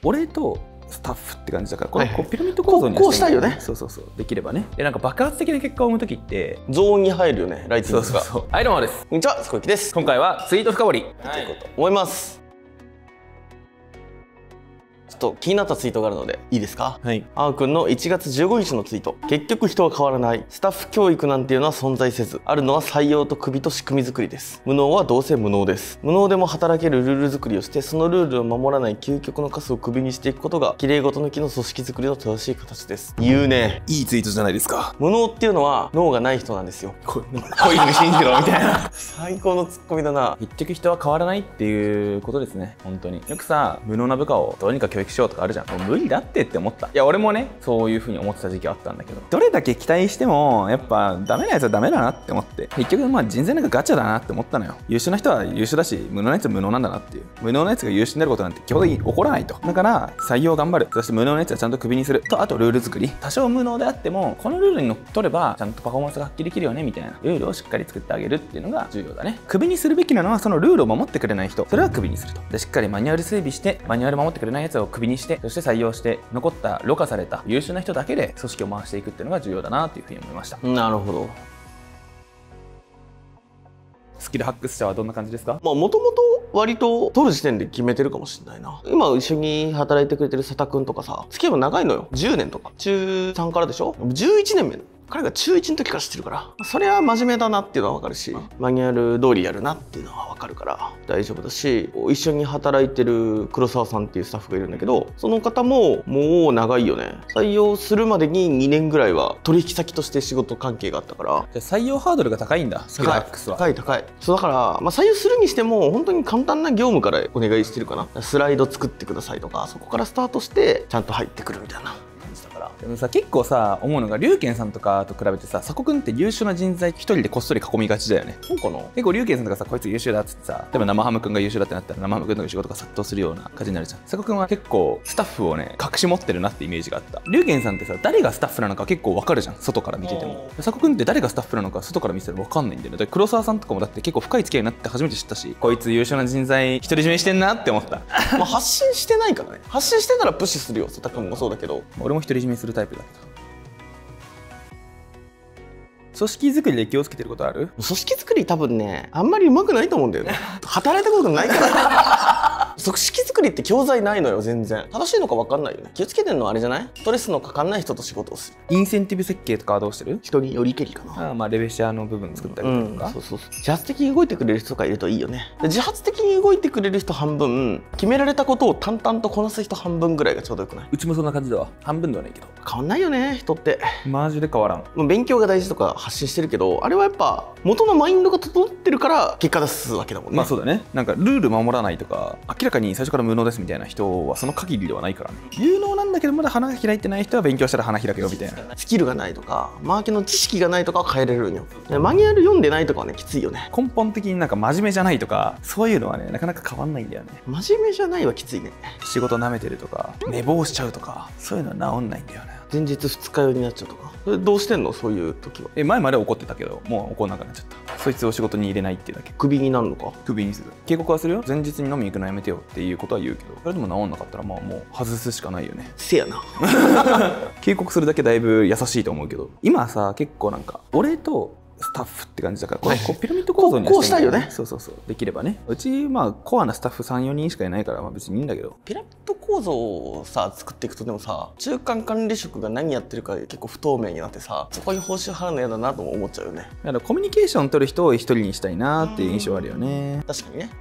俺とスタッフって感じだから、これピラミッド構造にこうしたいよね。 そうそうそう、できればね。なんか爆発的な結果を生む時ってゾーンに入るよね、ライティングが。 そう。はい、どうもです。 こんにちは、すこゆきです。 今回はツイート深掘りということ思います。ちょっと気になったツイートがあるのでいいですか。 はい。 あーくんの1月15日のツイート。結局人は変わらない。スタッフ教育なんていうのは存在せず、あるのは採用と首と仕組み作りです。無能はどうせ無能です。無能でも働けるルール作りをして、そのルールを守らない究極のカスを首にしていくことが、綺麗事抜きの組織作りの正しい形です。言うね。 いいツイートじゃないですか。 無能っていうのは脳がない人なんですよ。 こういうの信じろみたいな。 最高のツッコミだな。 結局人は変わらないっていうことですね。本当によくさ、無能な部下をどうにか教育しようとかあるじゃん。もう無理だって思った。いや俺もね、そういう風に思ってた時期はあったんだけど、どれだけ期待してもやっぱダメなやつはダメだなって思って、結局まあ人材なんかガチャだなって思ったのよ。優秀な人は優秀だし、無能なやつは無能なんだなっていう。無能なやつが優秀になることなんて基本的に起こらないと。だから採用頑張る、そして無能なやつはちゃんとクビにすると、あとルール作り。多少無能であってもこのルールにのっとればちゃんとパフォーマンスが発揮できるよねみたいなルールをしっかり作ってあげるっていうのが重要だね。クビにするべきなのはそのルールを守ってくれない人、それはクビにすると。でしっかりマニュアル整備して、マニュアル守ってくれないやつをクビにして、そして採用して残ったろ過された優秀な人だけで組織を回していくっていうのが重要だなというふうに思いました。 なるほど。 スキル発掘者はどんな感じですか？ まあもともと割と取る時点で決めてるかもしれないな。今一緒に働いてくれてる佐田くんとかさ、付き合いも長いのよ。10年とか。中3からでしょ？ 11年目。彼が中1の時から知ってるから、それは真面目だなっていうのは分かるし、マニュアル通りやるなっていうのは分かるから大丈夫だし、一緒に働いてる黒沢さんっていうスタッフがいるんだけど、その方ももう長いよね。採用するまでに2年ぐらいは取引先として仕事関係があったから。 じゃあ採用ハードルが高いんだ、スキルハックスは。 高い。そうだから、まあ、採用するにしても本当に簡単な業務からお願いしてるかな。スライド作ってくださいとか、そこからスタートしてちゃんと入ってくるみたいな。 でもさ、結構さ思うのが、龍賢さんとかと比べてさ、佐古くんって優秀な人材一人でこっそり囲みがちだよね。そうかな。結構龍賢さんとかさ、こいつ優秀だっつってさ、例えば生ハムくんが優秀だってなったら生ハムくんの仕事が殺到するような感じになるじゃん。佐古くんは結構スタッフをね隠し持ってるなってイメージがあった。龍賢さんってさ、誰がスタッフなのか結構わかるじゃん、外から見てても。佐古くんって誰がスタッフなのか外から見てたらわかんないんだよね。だから黒沢さんとかもだって結構深い付き合いになって初めて知ったし、こいつ優秀な人材独り占めしてんなって思った。 まあ発信してないからね。発信してたらプッシュするよ、佐田くんもそうだけど。 俺も独り占めするタイプだけど。組織作りで気をつけてることある？ 組織作り多分ね、あんまり上手くないと思うんだよね。働いたことないから組織作りって教材ないのよ、全然。正しいのか分かんないよね。気をつけてるのはあれじゃない？ストレスのかかんない人と仕事をする。 インセンティブ設計とかはどうしてる？ 人によりけりかな。 まあレベシアの部分作ったりとか、 そう自発的に動いてくれる人とかいるといいよね。で自発的に動いてくれる人半分、決められたことを淡々とこなす人半分ぐらいがちょうどよくない？ うちもそんな感じだわ。半分ではないけど変わんないよね、人って。 マジで変わらん。 もう勉強が大事とか発信してるけど、あれはやっぱ元のマインドが整ってるから結果出すわけだもんね。 まあそうだね。なんかルール守らないとか、明らかに最初から無能ですみたいな人はその限りではないからね。有能なんだけどまだ花が開いてない人は勉強したら花開けよみたいな。 スキルがないとかマーケの知識がないとかは変えれるんよ。マニュアル読んでないとかはね、きついよね。 根本的になんか真面目じゃないとか、そういうのはねなかなか変わんないんだよね。 真面目じゃないはきついね。 仕事舐めてるとか寝坊しちゃうとか、そういうのは治んないんだよね。 前日二日酔いになっちゃうとか。それどうしてんの、そういう時は。 前まで怒ってたけど、もう怒んなくなっちゃった。そいつを仕事に入れないっていうだけ。 クビになるのか？ クビにする。警告はするよ。前日に飲み行くのやめてよっていうことは言うけど、それでも治んなかったらまあもう外すしかないよね。 せやな。 警告するだけだいぶ優しいと思うけど、今さ結構なんか俺とスタッフって感じだから、これピラミッド構造にこうしたいよね。 そうできればね。うちまあコアなスタッフ 3,4 人しかいないから、まあ別にいいんだけど、 ピラミッド構造をさ作っていくと、でもさ、中間管理職が何やってるか結構不透明になってさ、そこに報酬払うの嫌だなとも思っちゃうよね。 だからコミュニケーション取る人を一人にしたいなっていう印象あるよね。 確かにね。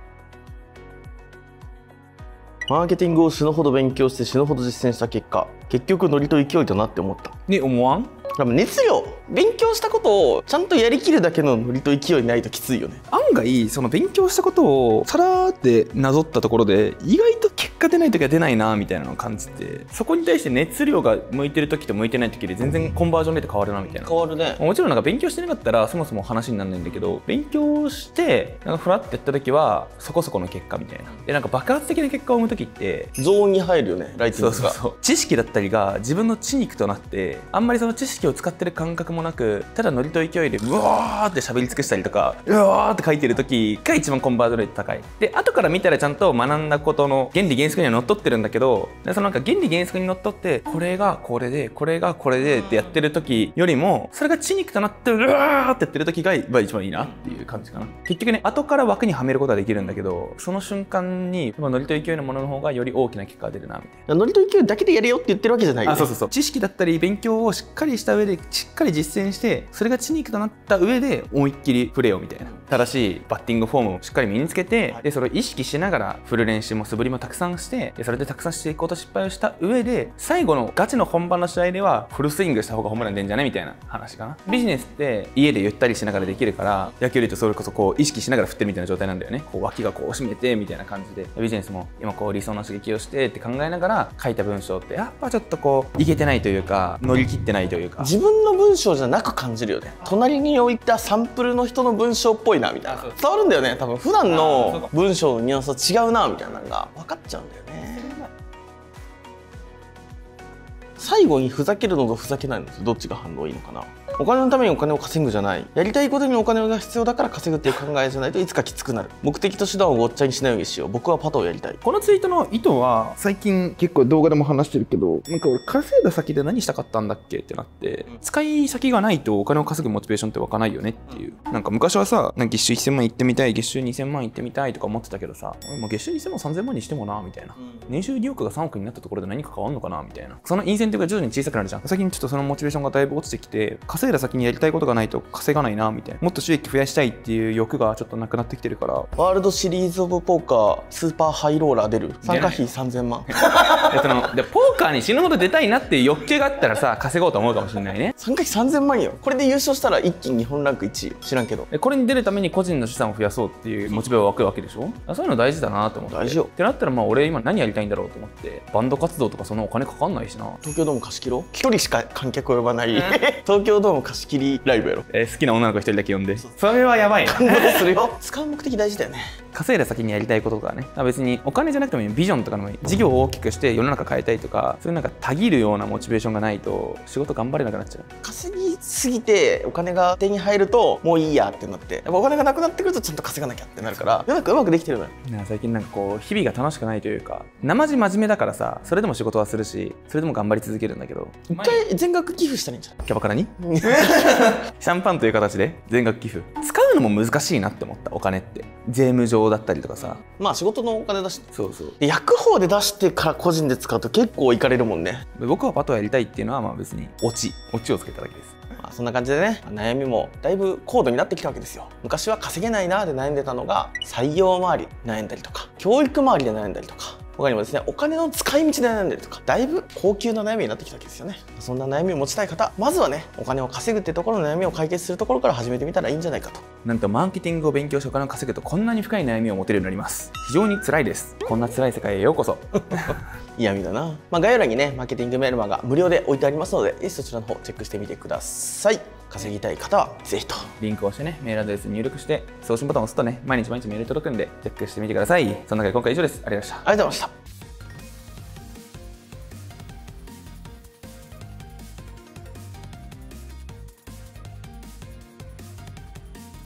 マーケティングを死ぬほど勉強して死ぬほど実践した結果、結局ノリと勢いだなって思った。 ね、思わん？ 多分熱量、勉強したことをちゃんとやりきるだけのノリと勢いないときついよね。 案外その勉強したことをさらーってなぞったところで意外と結果出ない時は出ないなみたいなのを感じて、そこに対して熱量が向いてる時と向いてない時で全然コンバージョンレート変わるなみたいな。 変わるね。 もちろんなんか勉強してなかったらそもそも話にならないんだけど、勉強してなんかフラッてやった時はそこそこの結果みたいな。でなんか爆発的な結果を生む時ってゾーンに入るよね、ライティングが。 そう知識だったりが自分の血肉となって、あんまりその知識を使ってる感覚もなくただノリと勢いでうわーって喋り尽くしたりとかうわーって書いてる時が一番コンバージョンレート高い。で後から見たらちゃんと学んだことの原理原則にはのっとってるんだけど、そのなんか原理原則にのっとってこれがこれでこれがこれでってやってる時よりも、それが血肉となってうわーってやってる時が一番いいなっていう感じかな。結局ね、後から枠にはめることはできるんだけど、その瞬間にノリと勢いのものの方がより大きな結果が出るなみたいな。 ノリと勢いだけでやれよって言ってるわけじゃないよね。 そう知識だったり勉強をしっかりした上でしっかり実践して、それが血肉となった上で思いっきりプレーをみたいな、正しいバッティングフォームをしっかり身につけて、でそれを意識しながらフル練習も素振りもたくさんして、でそれでたくさんしていくこと失敗をした上で、最後のガチの本番の試合ではフルスイングした方がホームラン出んじゃねみたいな話かな。ビジネスって家でゆったりしながらできるから、野球で言うとそれこそこう意識しながら振ってるみたいな状態なんだよね。こう脇がこう締めてみたいな感じで、ビジネスも今こう理想の刺激をしてって考えながら書いた文章ってやっぱちょっとこういけてないというか、乗り切ってないというか、 自分の文章じゃなく感じるよね。隣に置いたサンプルの人の文章っぽいなみたいな、伝わるんだよね。多分普段の文章のニュアンスは違うなみたいなのが分かっちゃうんだよね。最後にふざけるのとふざけないのとどっちが反応いいのかな。お金のためにお金を稼ぐじゃない、やりたいことにお金が必要だから稼ぐっていう考えじゃないといつかきつくなる。目的と手段をごっちゃにしないようにしよう。僕はパトをやりたい。 このツイートの意図は最近結構動画でも話してるけど、なんか俺稼いだ先で何したかったんだっけってなって、使い先がないとお金を稼ぐモチベーションって湧かないよねっていう。なんか昔はさ、月収1000万いってみたい、月収2000万いってみたいとか思ってたけどさ、もう月収2000万3000万にしてもなみたいな、年収2億が3億になったところで何か変わんのかなみたいな、そのインセンティブが徐々に小さくなるじゃん。最近ちょっとそのモチベーションがだいぶ落ちてきて、稼いだ先にやりたいことがないと稼がないなみたいな、もっと収益増やしたいっていう欲がちょっとなくなってきてるから。 ワールドシリーズオブポーカースーパーハイローラー出る。参加費3000万。 でポーカーに死ぬほど出たいなっていう欲求があったらさ、稼ごうと思うかもしれないね。 参加費3000万よ。これで優勝したら一気に日本ランク1位。知らんけど、 これに出るために個人の資産を増やそうっていうモチベが湧くわけでしょ。そういうの大事だなと思って。 大事よってなったら、まあ俺今何やりたいんだろうと思って、バンド活動とかそんなお金かかんないしな。 東京ドーム貸し切ろう。1人しか観客を呼ばない東京ドーム貸し切りライブやろ。 好きな女の子1人だけ呼んで、それはやばいな。 感動するよ。使う目的大事だよね。 稼いだ先にやりたいこととかね、別にお金じゃなくてもいい、ビジョンとかの事業を大きくして世の中変えたいとか、そういうなんかたぎるようなモチベーションがないと仕事頑張れなくなっちゃう。 稼ぎすぎてお金が手に入るともういいやってなって、やっぱお金がなくなってくるとちゃんと稼がなきゃってなるから、世の中うまくできてるのよ。 最近なんかこう日々が楽しくないというか、生地真面目だからさ、それでも仕事はするし、それでも頑張り続けるんだけど、 一回全額寄付したらいいんじゃない？ キャバクラにシャンパンという形で全額寄付。使うのも難しいなって思った。お金って税務上だったりとかさ、 まあ仕事のお金出して、 そうで役方で出してから個人で使うと結構いかれるもんね。 僕はパトをやりたいっていうのはまあ別にオチをつけただけです。 まあそんな感じでね、悩みもだいぶ高度になってきたわけですよ。昔は稼げないなーで悩んでたのが、採用周り悩んだりとか、教育周りで悩んだりとか、他にもですね、お金の使い道で悩んでるとか、だいぶ高級な悩みになってきたわけですよね。そんな悩みを持ちたい方、まずはね、お金を稼ぐってところの悩みを解決するところから始めてみたらいいんじゃないかと。 なんとマーケティングを勉強してお金を稼ぐとこんなに深い悩みを持てるようになります。非常に辛いです。こんな辛い世界へようこそ。 嫌味だな。まあ、概要欄にね、マーケティングメルマガ無料で置いてありますので、ぜひそちらの方チェックしてみてください。稼ぎたい方はぜひと。 リンクを押してね、メールアドレス入力して送信ボタンを押すとね、毎日メール届くんでチェックしてみてください。そんなわけで今回は以上です。ありがとうございました。 ありがとうございました。